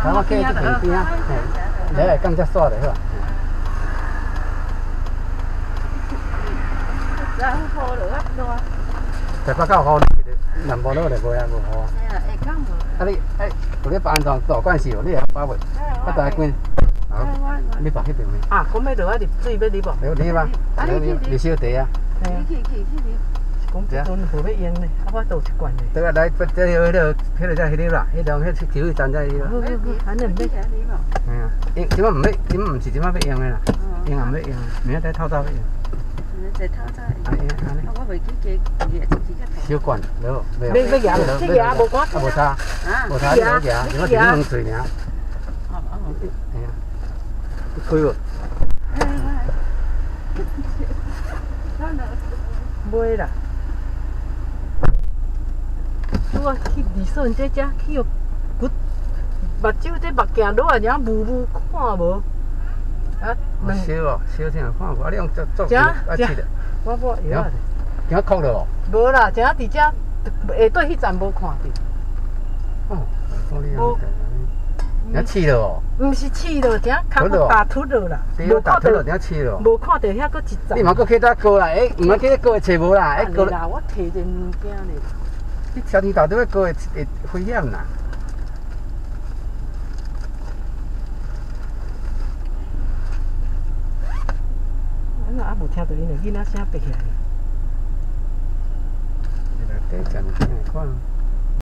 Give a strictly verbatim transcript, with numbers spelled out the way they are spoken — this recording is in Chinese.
啊，我计这边啊，嘿，来降只煞就好。 三号落啊多。 十八九号，南部路就无啊无好啊。 哎呀，会讲无。 啊你哎，有咧安装大管线哦，你会把袂？我大关。好，你把迄边咩？ 啊，讲要落啊入水要入无？ 你你吧，你你小弟啊。 去去去去去。 讲这阵无要用咧，啊我倒一罐咧。 对啊，来，这迄个迄个才迄个啦，迄条迄球去站在迄个。 好好好，反正要。 哎呀，因即摆唔要，即摆唔是即摆要用的啦，用也要用，明仔载透早要用。 明仔载透早。 安尼安尼。 我袂记加加一支个。 小罐，没有没有。 要要牙无？这牙无关。 啊无差，无差，你好牙，因为只两岁尔。 哦哦。 哎呀，开无？ 买啦。我去二顺这只去哦，骨目睭这目镜落啊，然后雾雾看无。啊， 小哦，小听看无，啊你用做做啊切的。 我我药啊。 惊哭了哦？ 无啦，正伫遮下底迄站无看着。 哦，无。你试了哦？ 毋是试了，正脚骨打凸了啦。 无打凸了，你试了？ 无看到遐个一站。 你嘛搁去搭高啦？诶，毋通去高找无啦？ 诶，高啦，我摕一物件咧。 你朝天头都要高会会危险啦。 我哪也无听到因个囡仔声爬起来。 内底站站看。